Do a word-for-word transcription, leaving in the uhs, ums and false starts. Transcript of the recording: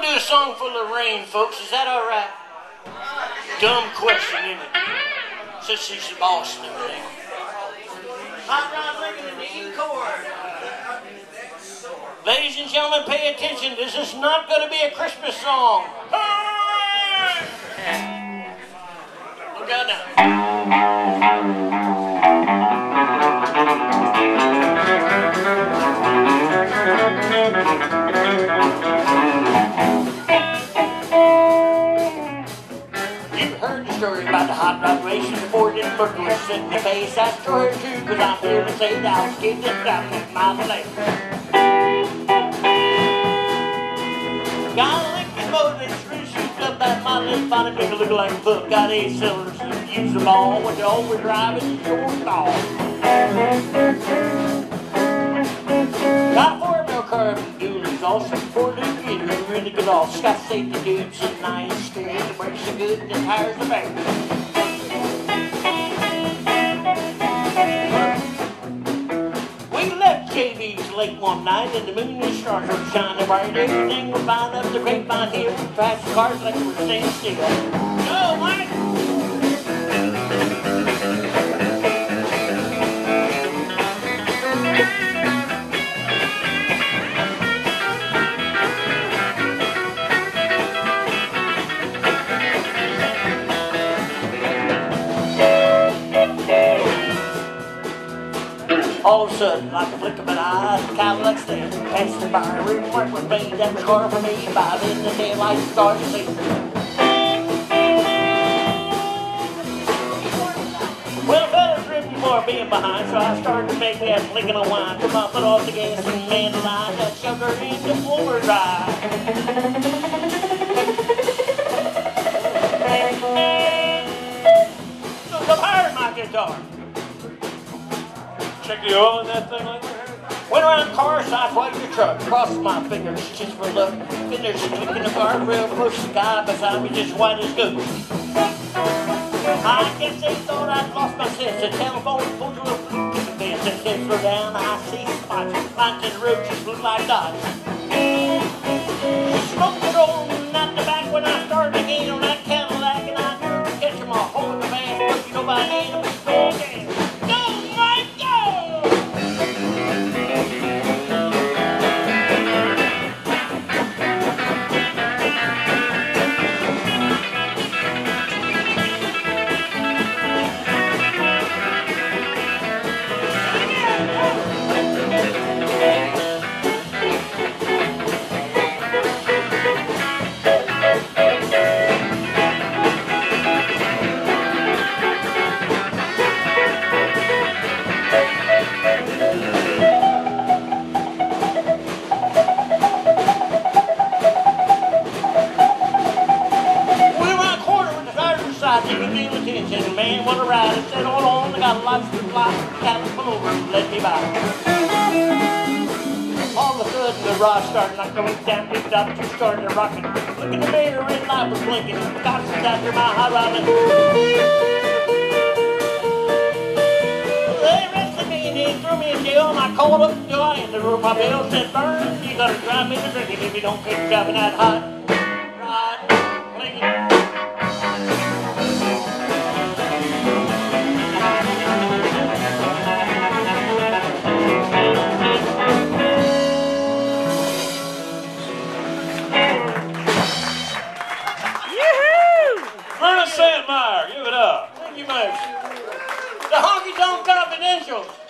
do a song full of rain, folks. Is that all right? Dumb question, isn't it? Since she's the boss and everything. Hot Rod Lincoln in the E-chord. Ladies and gentlemen, pay attention. This is not going to be a Christmas song. Look out now. You've heard the story about the hot rod racing before this burglar sit in the face. That's true too, because I'm here to say that I'll skip this down with my leg. Got a Lincoln motor that's really shoots up that my little body, make it look like a foot. Got eight cylinders and use them all when you overdrive it and short stall. Got a four-wheel car and dualies, also four new gears, really good off. It's got safety dudes and nice steering, the brakes are good and the tires are back. We left J V's late one night and the moon and stars were shining bright. Everything was lined up the grapevine hill, we passed the cars like we were staying still. Go, Mike! All of a sudden, like a flick of an eye, the Cadillac's there, passing by. Remark was made that was car for me, about in the daylight started to see. Well, fellas driven for being behind, so I started to make that flicking a whine. Come up, put off the gas and man the line, that shoved her into overdrive. So I'm hiring my guitar. Check the oil in that thing like that? Went around the car, sideways the truck, crossed my fingers just for luck. Finished clicking the guardrail, pushed the guy beside me just white as goose. I guess they thought I'd lost my sense. The telephone pulled a little to the fence and said slow down. I see spots, lines in the road just look like dots. Smoke patrol out the back when I started again on that Cadillac, and I knew to catch him a hole in the van, but you know by the end of the storm again. And the man wanna ride and said, hold on, I got a lot of supply, cattle pull over and let me by. All of a sudden the rod started like going down, picked up, just started to rocking. Look in the mirror, red light was blinking, the cops was after my hot rod and they arrested me and they threw me in jail, and I called up the guy in the room, my bill said, Vern, you gotta drive me to drinking if you don't keep driving that hot rod Lincoln. Vern Santmyer, give it up. Thank you much. The Honky Tonk Confidentail.